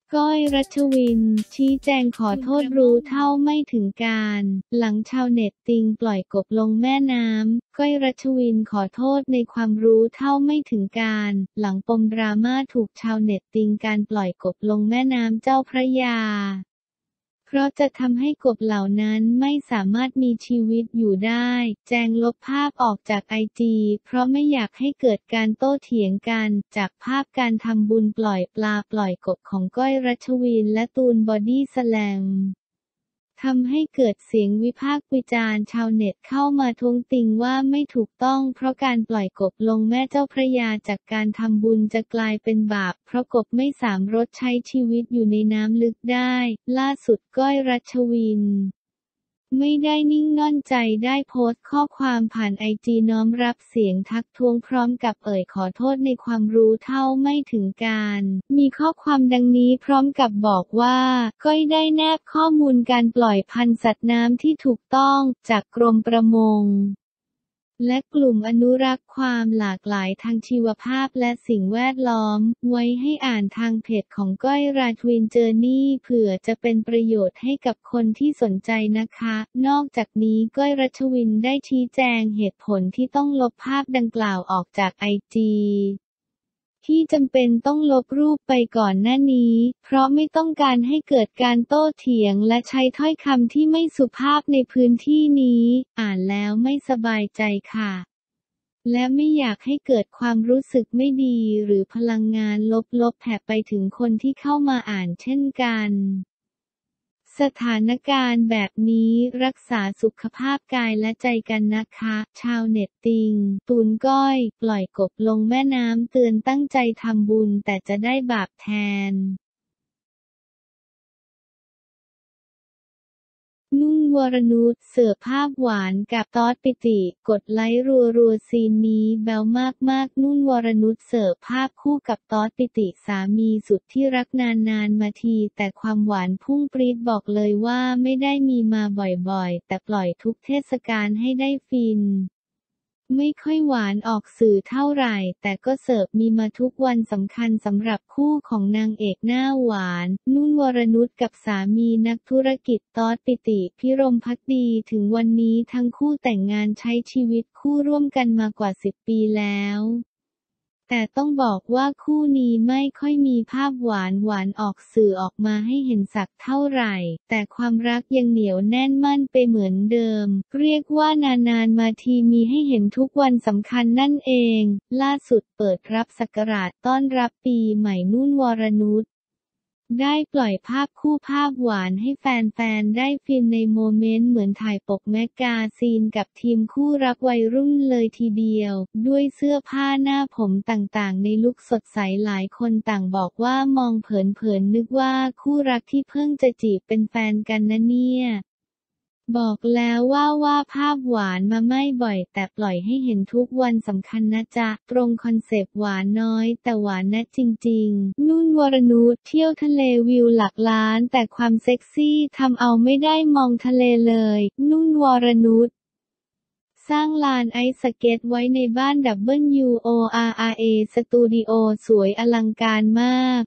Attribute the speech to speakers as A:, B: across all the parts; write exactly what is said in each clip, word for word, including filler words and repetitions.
A: ก้อย รัชวิน ชี้แจงขอโทษรู้เท่าไม่ถึงการ หลังชาวเน็ตติงปล่อยกบลงแม่น้ำ ก้อย รัชวินขอโทษในความรู้เท่าไม่ถึงการ หลังปมดราม่าถูกชาวเน็ตติงการปล่อยกบลงแม่น้ำเจ้าพระยา เพราะจะทำให้กบเหล่านั้นไม่สามารถมีชีวิตอยู่ได้ แจงลบภาพออกจากไอจีเพราะไม่อยากให้เกิดการโต้เถียงกัน จากภาพการทำบุญปล่อยปลาปล่อยกบของก้อย รัชวินและตูนบอดี้สแลมทำให้เกิดเสียงวิพากษ์วิจารณ์ชาวเน็ตเข้ามาท้วงติงว่าไม่ถูกต้องเพราะการปล่อยกบลงแม่เจ้าพระยาจากการทำบุญจะกลายเป็นบาปเพราะกบไม่สามารถใช้ชีวิตอยู่ในน้ำลึกได้ ล่าสุดก้อย รัชวินไม่ได้นิ่งนอนใจได้โพสต์ข้อความผ่านไอจีน้อมรับเสียงทักท้วงพร้อมกับเอ่ยขอโทษในความรู้เท่าไม่ถึงการ มีข้อความดังนี้พร้อมกับบอกว่า ก้อยได้แนบข้อมูลการปล่อยพันธุ์สัตว์น้ำที่ถูกต้องจากกรมประมงและกลุ่มอนุรักษ์ความหลากหลายทางชีวภาพและสิ่งแวดล้อมไว้ให้อ่านทางเพจของก้อย ราชวินเจอร์นี่เผื่อจะเป็นประโยชน์ให้กับคนที่สนใจนะคะ นอกจากนี้ก้อย รัชวินได้ชี้แจงเหตุผลที่ต้องลบภาพดังกล่าวออกจากไอจีที่จำเป็นต้องลบรูปไปก่อนหน้านี้ เพราะไม่ต้องการให้เกิดการโต้เถียงและใช้ถ้อยคำที่ไม่สุภาพในพื้นที่นี้ อ่านแล้วไม่สบายใจค่ะ และไม่อยากให้เกิดความรู้สึกไม่ดีหรือพลังงานลบๆแผ่ไปถึงคนที่เข้ามาอ่านเช่นกันสถานการณ์แบบนี้รักษาสุขภาพกายและใจกันนะคะ ชาวเน็ตติง ตูนก้อย ปล่อยกบลงแม่น้ำเตือนตั้งใจทำบุญแต่จะได้บาปแทน นุ่น วรนุช เสิร์ฟภาพหวานกับต๊อด ปิติ กดไลค์รัวๆซีนนี้แบ๊วมากๆนุ่น วรนุช เสิร์ฟภาพคู่กับต๊อด ปิติสามีสุดที่รักนานๆมาทีแต่ความหวานพุ่งปรี๊ดบอกเลยว่าไม่ได้มีมาบ่อยๆแต่ปล่อยทุกเทศกาลให้ได้ฟินไม่ค่อยหวานออกสื่อเท่าไหร่แต่ก็เสิร์ฟมีมาทุกวันสำคัญสำหรับคู่ของนางเอกหน้าหวานนุ่น วรนุชกับสามีนักธุรกิจต๊อด ปิติ พิรมภักดีถึงวันนี้ทั้งคู่แต่งงานใช้ชีวิตคู่ร่วมกันมากว่าสิบปีแล้วแต่ต้องบอกว่าคู่นี้ไม่ค่อยมีภาพหวานหวานออกสื่อออกมาให้เห็นสักเท่าไหร่แต่ความรักยังเหนียวแน่นมั่นไปเหมือนเดิมเรียกว่านานๆมาทีมีให้เห็นทุกวันสำคัญนั่นเองล่าสุดเปิดรับศักราชต้อนรับปีใหม่นุ่น วรนุชได้ปล่อยภาพคู่ภาพหวานให้แฟนๆได้ฟินในโมเมนต์เหมือนถ่ายปกแมกกาซีนกับทีมคู่รักวัยรุ่นเลยทีเดียวด้วยเสื้อผ้าหน้าผมต่างๆในลุคสดใสหลายคนต่างบอกว่ามองเผินๆนึกว่าคู่รักที่เพิ่งจะจีบเป็นแฟนกันนะเนี่ยบอกแล้วว่าว่าภาพหวานมาไม่บ่อยแต่ปล่อยให้เห็นทุกวันสำคัญนะจ๊ะตรงคอนเซปต์หวานน้อยแต่หวานนะจริงๆนุ่น วรนุชเที่ยวทะเลวิวหลักล้านแต่ความเซ็กซี่ทำเอาไม่ได้มองทะเลเลยนุ่น วรนุชสร้างลานไอซ์สเก็ตไว้ในบ้าน ดับเบิลยู โอ อาร์ อาร์ เอ สตูดิโอสวยอลังการมาก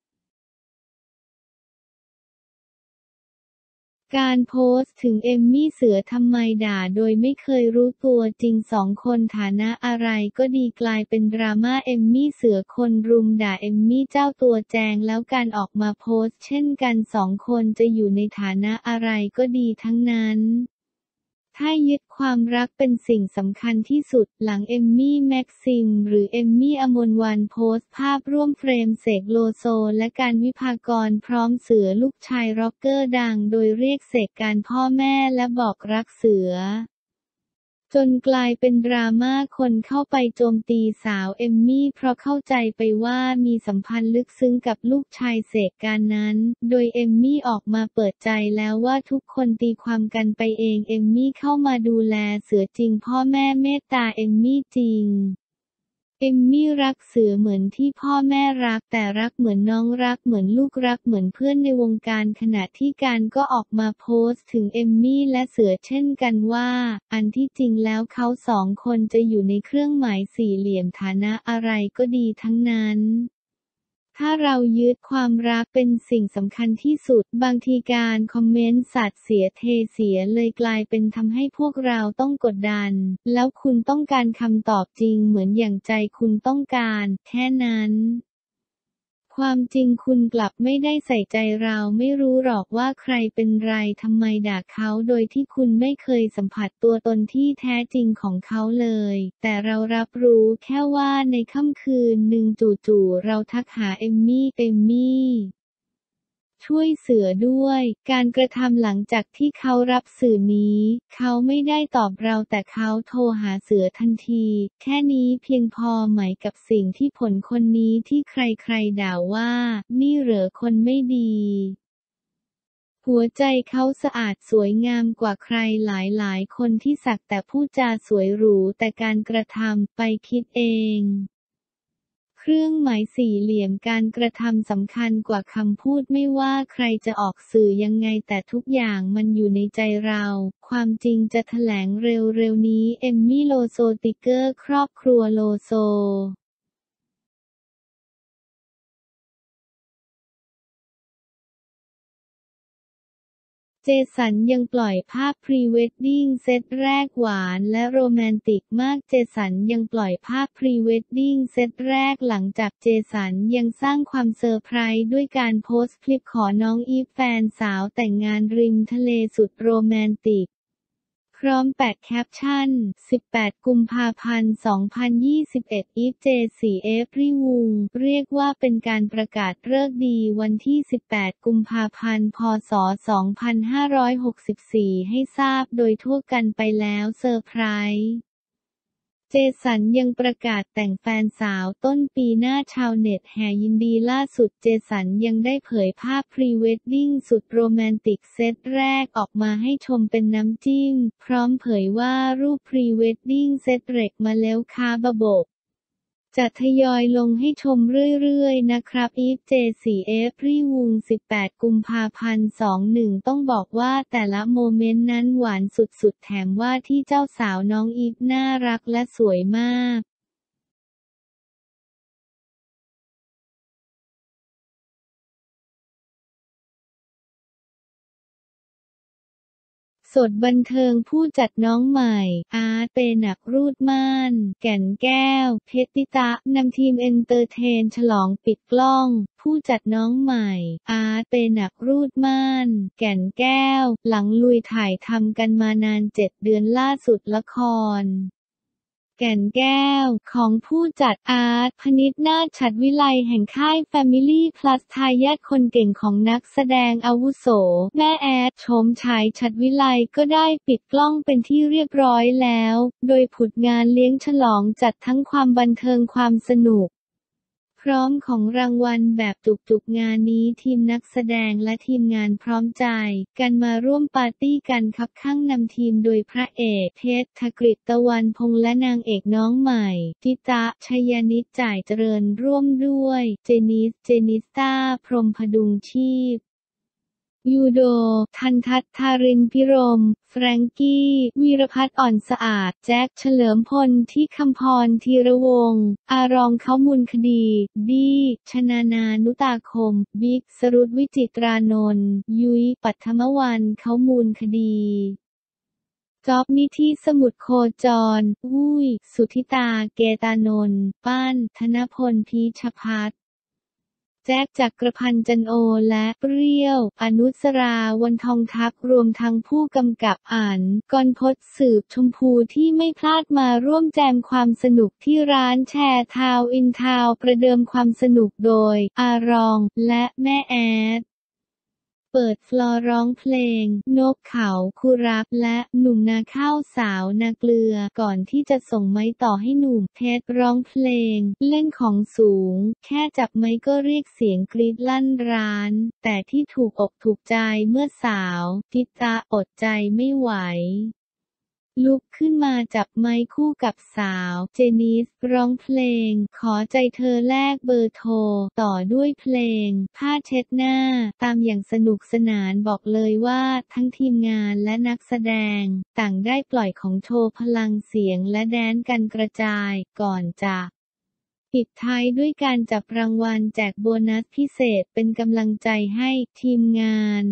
A: การโพสต์ถึงเอมมี่เสือทำไมด่าโดยไม่เคยรู้ตัวจริงสองคนฐานะอะไรก็ดีกลายเป็นดราม่าเอมมี่เสือคนรุมด่าเอมมี่เจ้าตัวแจงแล้วการออกมาโพสต์เช่นกันสองคนจะอยู่ในฐานะอะไรก็ดีทั้งนั้นถ้ายึดความรักเป็นสิ่งสำคัญที่สุดหลังเอมมี่แม็กซิมหรือเอมมี่อมรวรรณโพสต์ภาพร่วมเฟรมเสกโลโซและการวิภากรพร้อมเสือลูกชายร็อกเกอร์ดังโดยเรียกเสกการพ่อแม่และบอกรักเสือจนกลายเป็นดราม่าคนเข้าไปโจมตีสาวเอมมี่เพราะเข้าใจไปว่ามีสัมพันธ์ลึกซึ้งกับลูกชายเสกการนั้นโดยเอมมี่ออกมาเปิดใจแล้วว่าทุกคนตีความกันไปเองเอมมี่เข้ามาดูแลเสือจริงพ่อแม่เมตตาเอมมี่จริงเอมมี่รักเสือเหมือนที่พ่อแม่รักแต่รักเหมือนน้องรักเหมือนลูกรักเหมือนเพื่อนในวงการขณะที่การก็ออกมาโพสต์ถึงเอมมี่และเสือเช่นกันว่าอันที่จริงแล้วเขาสองคนจะอยู่ในเครื่องหมายสี่เหลี่ยมฐานะอะไรก็ดีทั้งนั้นถ้าเรายึดความรักเป็นสิ่งสำคัญที่สุดบางทีการคอมเมนต์สาดเสียเทเสียเลยกลายเป็นทำให้พวกเราต้องกดดันแล้วคุณต้องการคำตอบจริงเหมือนอย่างใจคุณต้องการแค่นั้นความจริงคุณกลับไม่ได้ใส่ใจเราไม่รู้หรอกว่าใครเป็นไรทำไมด่าเขาโดยที่คุณไม่เคยสัมผัสตัวตนที่แท้จริงของเขาเลยแต่เรารับรู้แค่ว่าในค่ำคืนหนึ่งจู่ๆเราทักหาเอมมี่เอมมี่ช่วยเสือด้วยการกระทำหลังจากที่เขารับสื่อนี้เขาไม่ได้ตอบเราแต่เขาโทรหาเสือทันทีแค่นี้เพียงพอไหมกับสิ่งที่ผลคนนี้ที่ใครๆด่าว่านี่เหรอคนไม่ดีหัวใจเขาสะอาดสวยงามกว่าใครหลายๆคนที่สักแต่พูดจาสวยหรูแต่การกระทำไปคิดเองเครื่องหมายสี่เหลี่ยมการกระทำสำคัญกว่าคำพูดไม่ว่าใครจะออกสื่อยังไงแต่ทุกอย่างมันอยู่ในใจเราความจริงจะแถลงเร็วๆนี้เอมมี่โลโซติ๊กเกอร์ครอบครัวโลโซเจสันยังปล่อยภาพพรีเวดดิ้งเซตแรกหวานและโรแมนติกมากเจสันยังปล่อยภาพพรีเวดดิ้งเซตแรกหลังจากเจสันยังสร้างความเซอร์ไพรส์ด้วยการโพสต์คลิปขอน้องอีฟแฟนสาวแต่งงานริมทะเลสุดโรแมนติกพร้อมแปะแคปชั่น สิบแปด กุมภาพันธ์ สองพันยี่สิบเอ็ด อีฟเจ สี่ เอฟรีวูงเรียกว่าเป็นการประกาศฤกษ์ดีวันที่ สิบแปด กุมภาพันธ์ พ.ศ. สองพันห้าร้อยหกสิบสี่ ให้ทราบโดยทั่วกันไปแล้วเซอร์ไพรส์เจสันยังประกาศแต่งแฟนสาวต้นปีหน้าชาวเน็ตแห่ยินดีล่าสุดเจสันยังได้เผยภาพพรีเวดดิ้งสุดโรแมนติกเซตแรกออกมาให้ชมเป็นน้ำจิ้มพร้อมเผยว่ารูปพรีเวดดิ้งเซตเร็กมาแล้วค่ะบบบจะทยอยลงให้ชมเรื่อยๆนะครับอีฟเจ สี่ เอฟรีวูงสิบแปด กุมภาพันธ์ สองสิบเอ็ด ต้องบอกว่าแต่ละโมเมนต์นั้นหวานสุดๆแถมว่าที่เจ้าสาวน้องอีฟน่ารักและสวยมากสดบันเทิงผู้จัดน้องใหม่อาร์ตเปหนักรูดม่านแก่นแก้วเพชรติตะนำทีมเอนเตอร์เทนฉลองปิดกล้องผู้จัดน้องใหม่อาร์ตเปหนักรูดม่านแก่นแก้วหลังลุยถ่ายทำกันมานานเจ็ดเดือนล่าสุดละครแก่นแก้วของผู้จัดอาร์ตพนิชนาถฉัตรวิไลแห่งค่าย Family Plus ทายาทคนเก่งของนักแสดงอาวุโสแม่แอดโฉมฉายฉัตรวิไลก็ได้ปิดกล้องเป็นที่เรียบร้อยแล้วโดยผุดงานเลี้ยงฉลองจัดทั้งความบันเทิงความสนุกพร้อมของรางวัลแบบจุกๆงานนี้ทีมนักแสดงและทีมงานพร้อมใจกันมาร่วมปาร์ตี้กันคับข้างนำทีมโดยพระเอกเพชรธกฤษตะวันพงษ์และนางเอกน้องใหม่จิตะชยนิจจ่ายเจริญร่วมด้วยเจนิสเจนิสตาพรหมพดุงชีพยูโดทันทัศน์ทารินพิรมแฟรงกี้วีรพัฒน์อ่อนสะอาดแจ็คเฉลิมพลที่คำพรธีระวงศ์อารองเขามูลคดีดีชนานานุตาคมบิ๊กสรุตวิจิตรานนท์ยุ้ยปัทมวรรณเขามูลคดีจ๊อบนิธิสมุทรโคจรอุ้ยสุทธิตาเกตานนท์ป้านธนพลพีชพัฒน์แจ็คจักรพันธ์จันโอและเปรี้ยวอนุสราวันทองทัพรวมทั้งผู้กำกับอ่านกรพจน์สืบชมพูที่ไม่พลาดมาร่วมแจมความสนุกที่ร้านแชร์ทาวน์อินทาวน์ประเดิมความสนุกโดยอารองและแม่แอดเปิดฟลอร์ร้องเพลงนกเขาคูรักและหนุ่มนาข้าวสาวนาเกลือก่อนที่จะส่งไม้ต่อให้หนุ่มเพชรร้องเพลงเล่นของสูงแค่จับไม้ก็เรียกเสียงกรี๊ดลั่นร้านแต่ที่ถูกอกถูกใจเมื่อสาวจิตาอดใจไม่ไหวลุกขึ้นมาจับไมค์คู่กับสาวเจนิสร้องเพลงขอใจเธอแลกเบอร์โทรต่อด้วยเพลงผ้าเช็ดหน้าตามอย่างสนุกสนานบอกเลยว่าทั้งทีมงานและนักแสดงต่างได้ปล่อยของโชว์พลังเสียงและแดนกันกระจายก่อนจะปิดท้ายด้วยการจับรางวัลแจกโบนัสพิเศษเป็นกำลังใจให้ทีมงาน